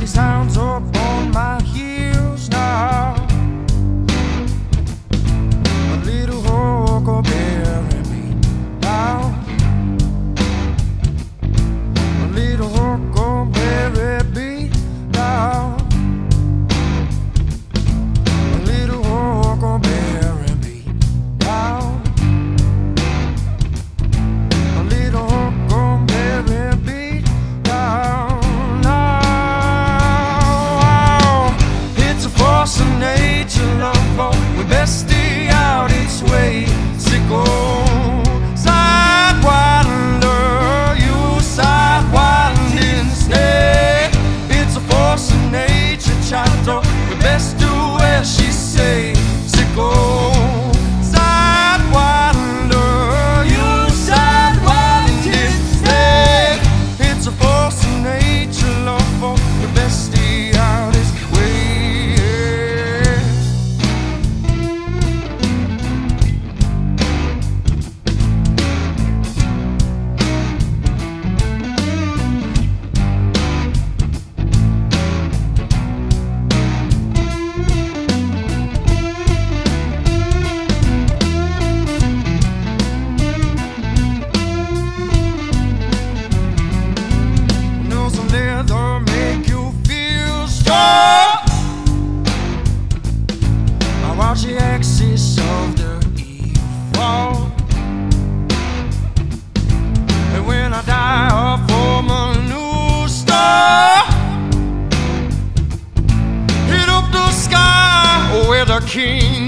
these hounds up on my heels now. A little Huckleberry beat down. A little Huckleberry beat down. A little Huckleberry beat down. A little Huckleberry beat down. Now it's a force of nature, love. We best stay out its way. Sicko, sidewinder, you sidewinding snake. It's a force of nature, chato. We best do as she say. Sicko, sidewinder, you sidewinding snake. It's a force of nature, love. We best stay out its way. Knows the leather make you feel strong. I watch the axis of the evil. And when I die, I'll form a new star. Hit up the sky where the king